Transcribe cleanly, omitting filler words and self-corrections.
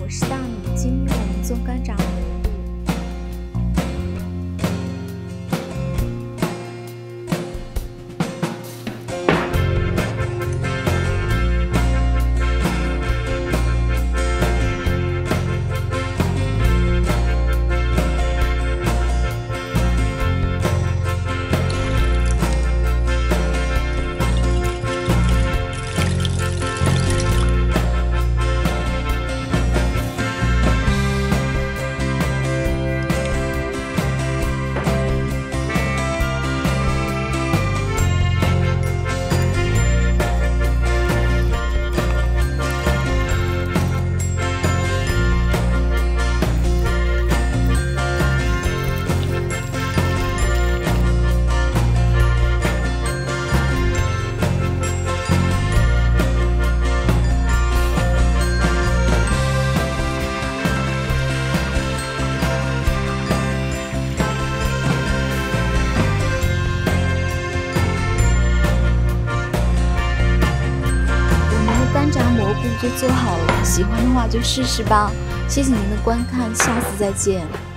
我是大米，今天我们做干炸蘑菇。干炸蘑菇就做好了，喜欢的话就试试吧。谢谢您的观看，下次再见。